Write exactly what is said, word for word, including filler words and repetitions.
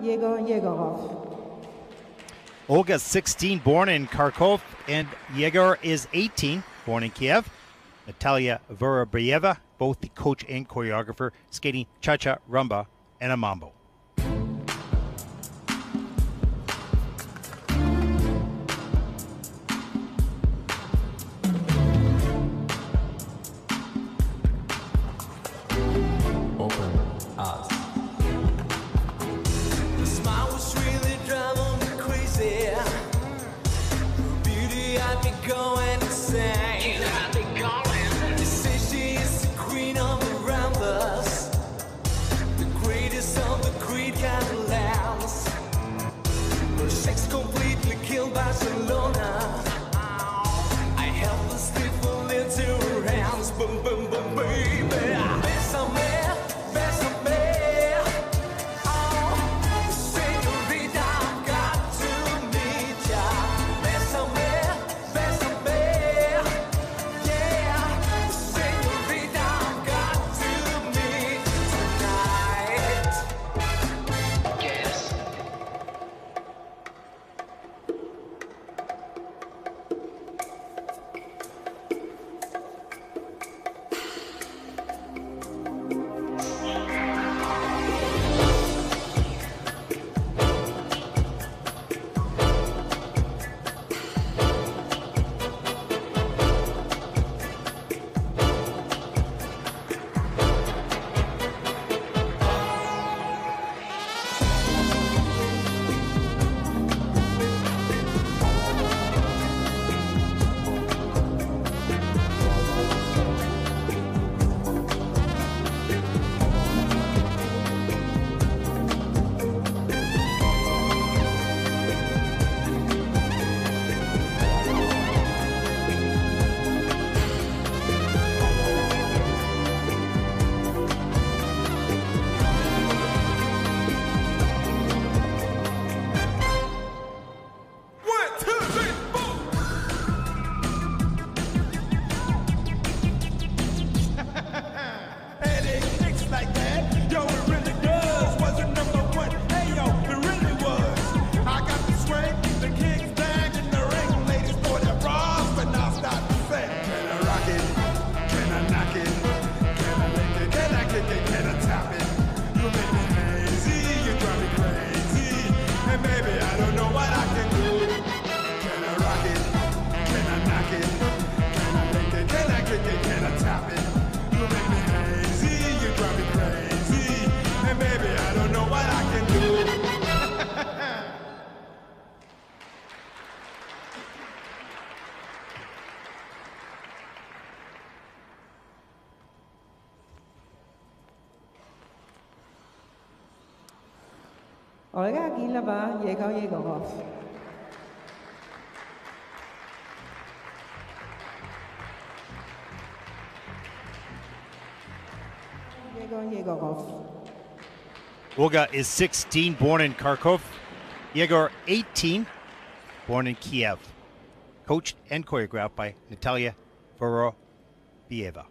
Yegor Yegorov. Olga is sixteen, born in Kharkov, and Yegor is eighteen, born in Kiev. Natalia Vorobyeva, both the coach and choreographer, skating cha-cha, rumba, and a mambo. Open us. The smile was really driving me crazy. Her beauty had me going insane. Had me going. They say she is the queen of the ramblers, the greatest of the Creed Catalans. Her sex completely killed Barcelona. I helplessly fall into her hands. Boom, boom, boom, baby. Bésame, bésame. Oh, señorita, I've got to meet ya. Bésame, bésame. Yeah, señorita, I've got to meet tonight. Yes. One, two, three, four. And it kicks like that, yo, it really does. Was it number one? Hey, yo, it really was. I got the swing, the kicks back in the ring. Ladies for their bras, but now stop to say, can I rock it? Can I knock it? Can I lick it? Can I kick it? Can I tap it? You make me crazy, you drive me crazy. And baby, I don't know what I can do. Can I rock it? Can I knock it? Can I lick it? Can I kick it? Can I tap it? You make me crazy, you drive me crazy. And baby, I don't know what I can do. Olga Gilava, Yegor Yegorov. Yegor Yegorov. Olga is sixteen, born in Kharkov. Yegor, eighteen, born in Kiev. Coached and choreographed by Natalia Vorobyeva.